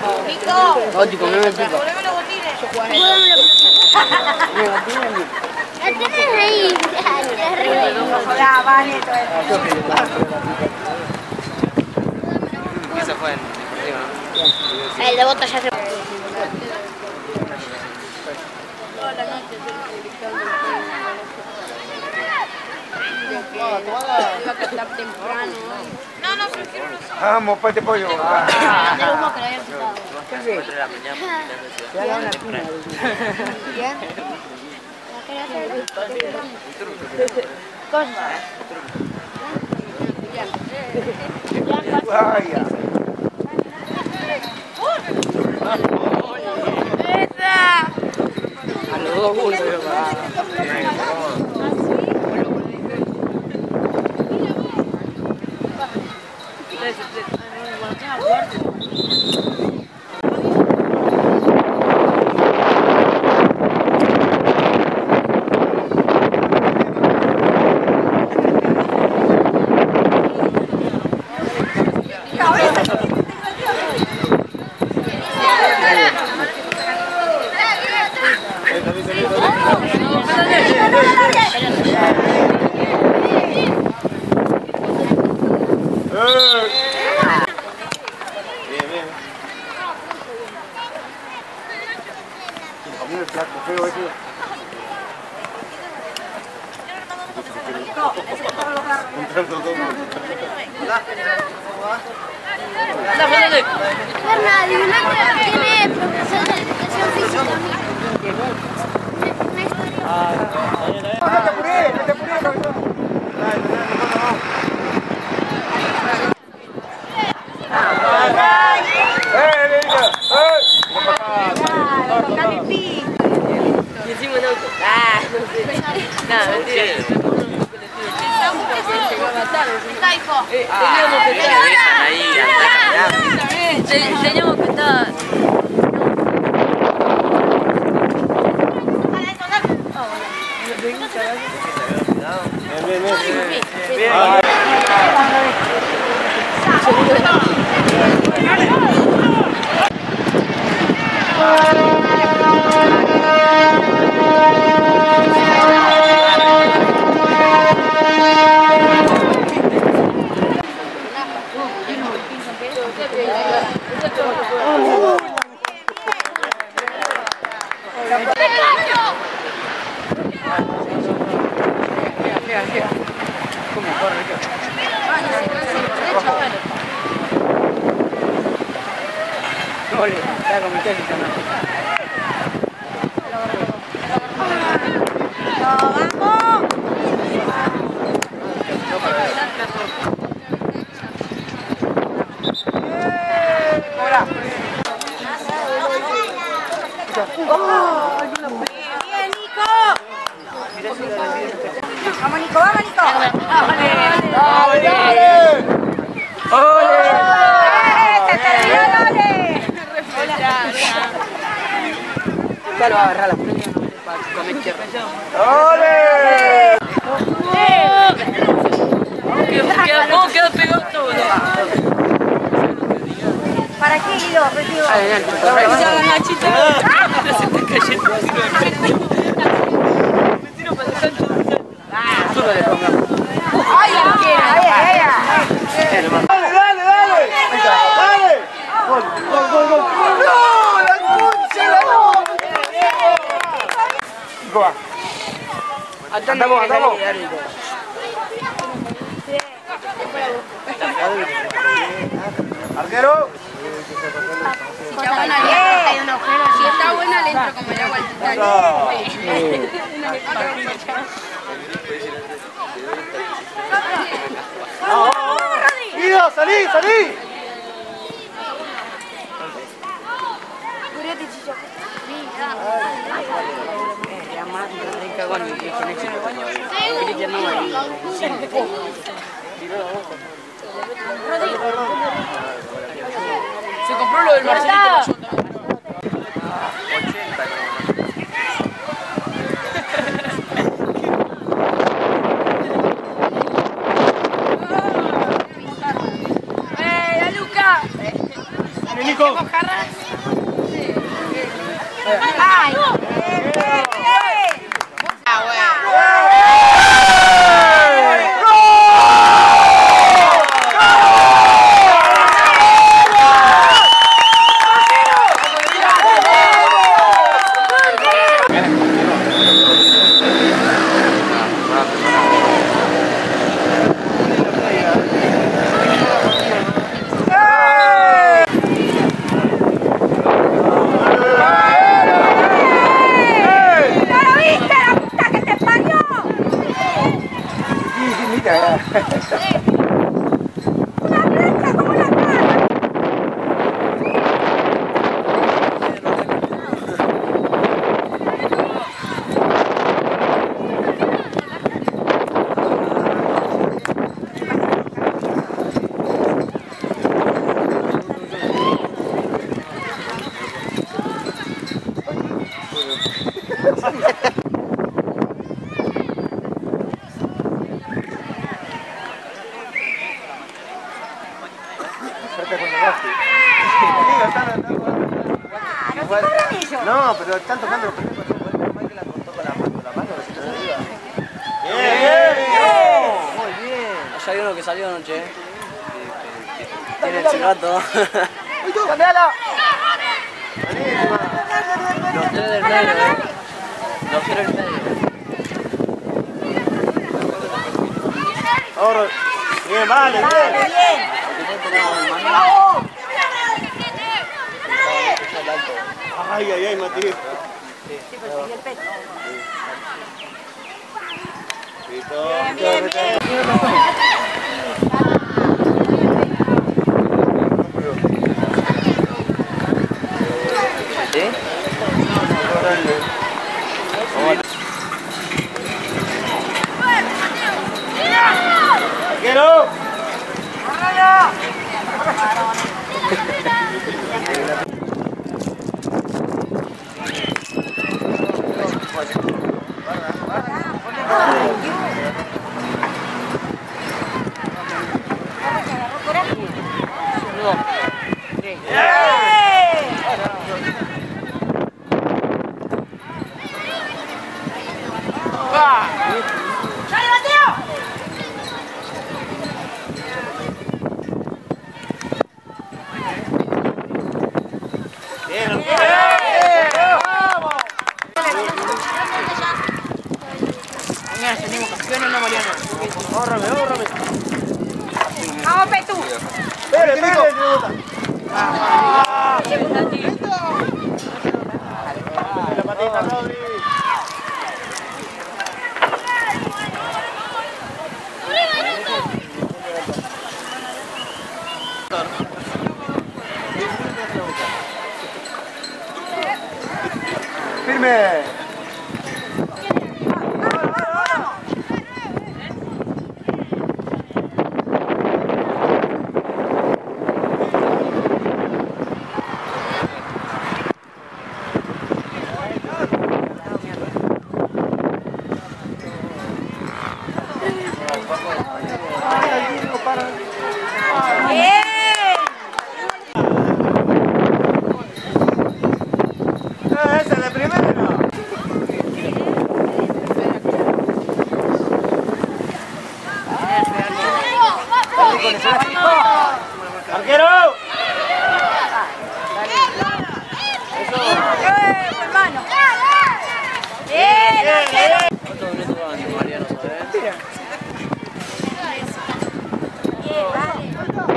Oggi come me pipa. Voleme los botines. Me botines ni. La tenés ahí, arriba. Hola, vale, todo eso. Esa fue en Río, ¿no? El de bota ya se... Iba a cantar temprano. No, prefiero los... Vamos, pues te pollo. El humo que lo habían quitado. ¿Qué haces? Te hagan una pina. ¿Bien? Cosa. Vaya. A los dos juntos. Berna, adivina que tiene profesor de educación física. No te apures, cabezón. Y encima en auto. Nada, mentira. Teníamos que estar. Ole, está con mi tesis también. Bien, Nico. Vamos, Nico, vamos, Nico. Ya lo va a agarrar la frente para comer tierra. ¡Ole! ¿Cómo quedó pegado todo? ¿Para qué, Guido? Recibo. Nachito. Se está cayendo. Me tiro para dejar todo. Tú no le pongas. ¡Ay, ay! ¡Dale! ¡Dale! ¡Gol! ¡No! ¡La concha, la boca! Andamos. Arquero. Si está buena, le entro como el agua al Titanic. ¡Guido, salí! Se compró lo del Marcelito. Nico. ¡Ay! No, pero están tocando los primeros. Michael la cortó con la mano, si no se iba. Muy bien. Allá hay uno que salió anoche, tiene el chivato. ¡Cambiala! Los tres del medio, Los tres del medio. Ahora, bien, vale, bien. Ay, ay, ay, Matías. Bien, bien. ¿Sí? ¡Quiero! Mañana tenemos campeones, no Mariano. Ahórrame, ahórrame. ¡Vamos, Petú! ¡Espere, espere! La patita, Rodri. ¡Firme! ¡Ese de primero! ¡Arquero! hermano! ¡Bien, arquero! ¿Cuántos minutos van, Mariano, sabes? Bien, vale.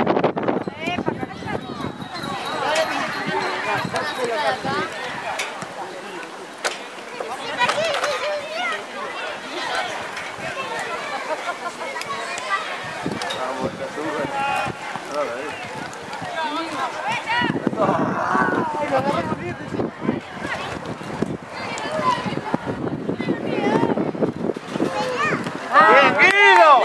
¡Bien, Guido!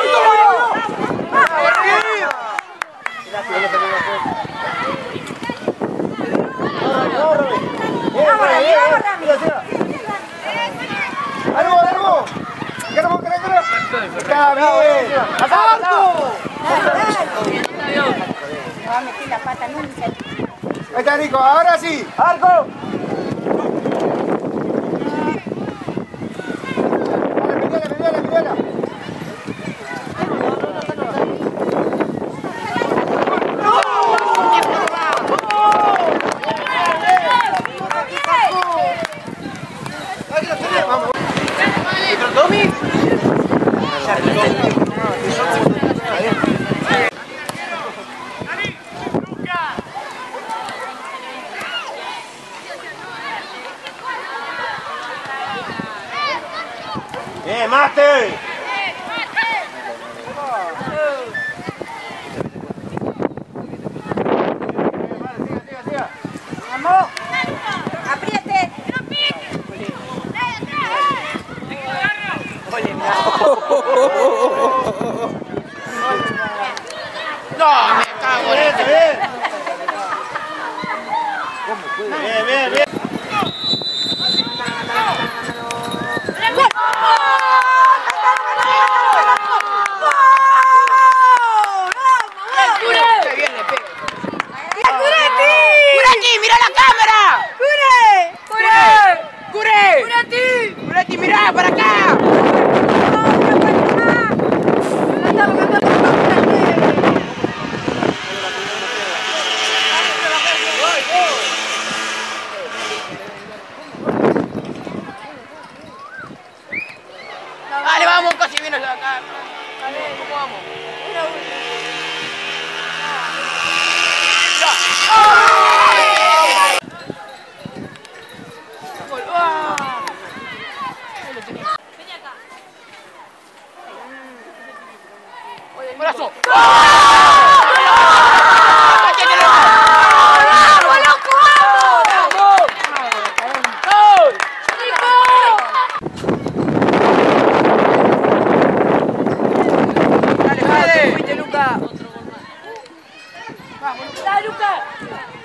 ¡Está bien! ¡Alto! Me va a meter la pata nunca. Ahí está Nico, ahora sí. ¡Arco! Dale, peleala. ¡Bien, Mate! ¡Vamos! ¡Apriete! No, me cago en esto. Bien. ¡Mira la cámara! ¡Curati, mira para acá! Dale, vamos, casi viene acá. ¿Cómo vamos? ¡Brazo! ¡Dale, Luca!